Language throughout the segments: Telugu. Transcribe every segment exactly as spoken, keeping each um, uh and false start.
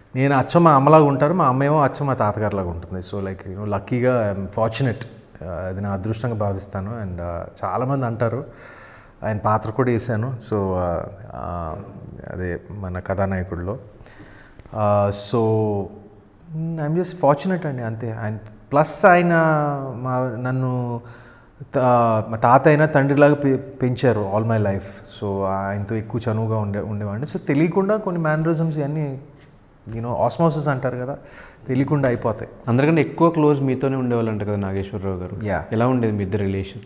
నేను అచ్చం మా అమ్మలాగా ఉంటారు, మా అమ్మ ఏమో అచ్చం మా తాతగారిలాగా ఉంటుంది. సో లైక్ యూనో లక్కీగా ఐఎమ్ ఫార్చునేట్, అది నా అదృష్టంగా భావిస్తాను. అండ్ చాలామంది అంటారు ఆయన పాత్ర కూడా వేసాను, సో అదే మన కథానాయకుడిలో. సో ఐఎమ్ జస్ట్ ఫార్చునేట్ అండి, అంతే. ఆయన ప్లస్ ఆయన మా నన్ను మా తాత అయినా తండ్రిలాగా పె పెంచారు ఆల్ మై లైఫ్. సో ఆయనతో ఎక్కువ చనువుగా ఉండే ఉండేవాడిని. సో తెలియకుండా కొన్ని మేనరిజమ్స్ ఇవన్నీ యూనో ఆస్మోసిస్ అంటారు కదా, తెలియకుండా అయిపోతాయి. అందరికన్నా ఎక్కువ క్లోజ్ మీతోనే ఉండేవాళ్ళు అంట కదా నాగేశ్వరరావు గారు. యా, ఎలా ఉండేది మీ ఇద్దరు relation?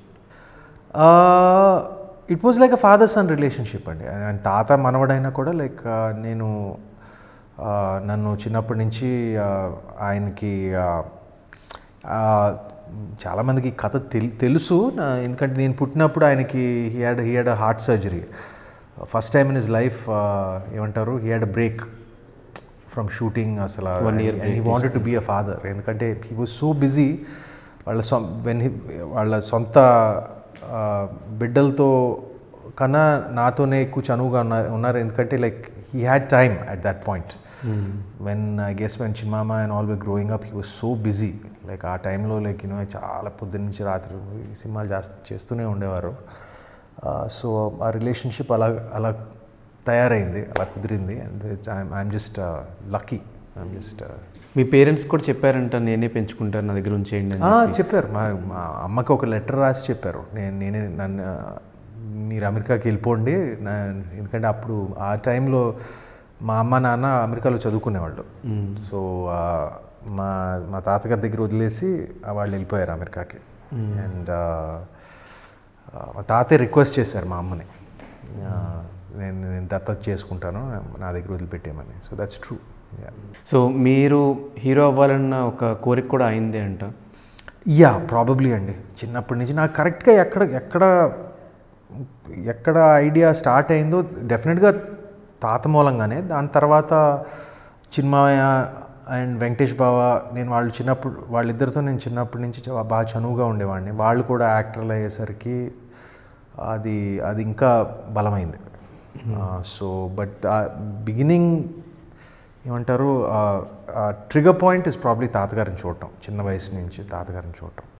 It was like a father son relationship అండి. ఆయన తాత మనవడైనా కూడా లైక్ నేను నన్ను చిన్నప్పటి నుంచి ఆయనకి చాలామందికి కథ తెలు తెలుసు ఎందుకంటే నేను పుట్టినప్పుడు ఆయనకి he had he had a heart surgery first time in his life. ఏమంటారు, he had a break from shooting అసలు. And he wanted to be a father, ఎందుకంటే హీ వాజ్ సో బిజీ. వాళ్ళ సొ వెన్ హీ వాళ్ళ సొంత బిడ్డలతో కన్నా నాతోనే ఎక్కువ చనువుగా ఉన్నారు ఉన్నారు ఎందుకంటే like he had time at that point. When I guess when చిన్నమామ and all were growing up, he was so busy. Like ఆ టైంలో లైక్ యూనో చాలా పొద్దున్న నుంచి రాత్రి సినిమాలు చేస్తూ చేస్తూనే ఉండేవారు. సో ఆ రిలేషన్షిప్ అలా అలా తయారైంది, అలా కుదిరింది. And it's I'm just lucky. I'm just మీ పేరెంట్స్ కూడా చెప్పారంట నేనే పెంచుకుంటాను, నా దగ్గర ఉంచేయండి అని చెప్పారు. మా మా అమ్మకి ఒక లెటర్ రాసి చెప్పారు, నేను నేనే నన్ను మీరు అమెరికాకి వెళ్ళిపోండి. నా ఎందుకంటే అప్పుడు ఆ టైంలో మా అమ్మ నాన్న అమెరికాలో చదువుకునేవాళ్ళు. సో మా మా తాతగారి దగ్గర వదిలేసి వాళ్ళు వెళ్ళిపోయారు అమెరికాకి. అండ్ మా తాతయ్య రిక్వెస్ట్ చేశారు మా అమ్మని, నేను నేను దత్తత చేసుకుంటాను, నా దగ్గర వదిలిపెట్టేయమని. So that's true. సో మీరు హీరో అవ్వాలన్న ఒక కోరిక కూడా అయింది అంట? యా, ప్రాబబ్లీ అండి. చిన్నప్పటి నుంచి నాకు కరెక్ట్గా ఎక్కడ ఎక్కడ ఎక్కడ ఐడియా స్టార్ట్ అయిందో డెఫినెట్గా తాత మూలంగానే. దాని తర్వాత చిన్మయ్య అండ్ వెంకటేష్ బావ, నేను వాళ్ళు చిన్నప్పుడు వాళ్ళిద్దరితో నేను చిన్నప్పటి నుంచి బాగా చనువుగా ఉండేవాడిని. వాళ్ళు కూడా యాక్టర్లు అయ్యేసరికి అది అది ఇంకా బలమైంది. సో బట్ బిగినింగ్ ఏమంటారు, ట్రిగర్ పాయింట్ ఇస్ ప్రాబ్లీ తాతగారిని చూడటం, చిన్న వయసు నుంచి తాతగారిని చూడటం.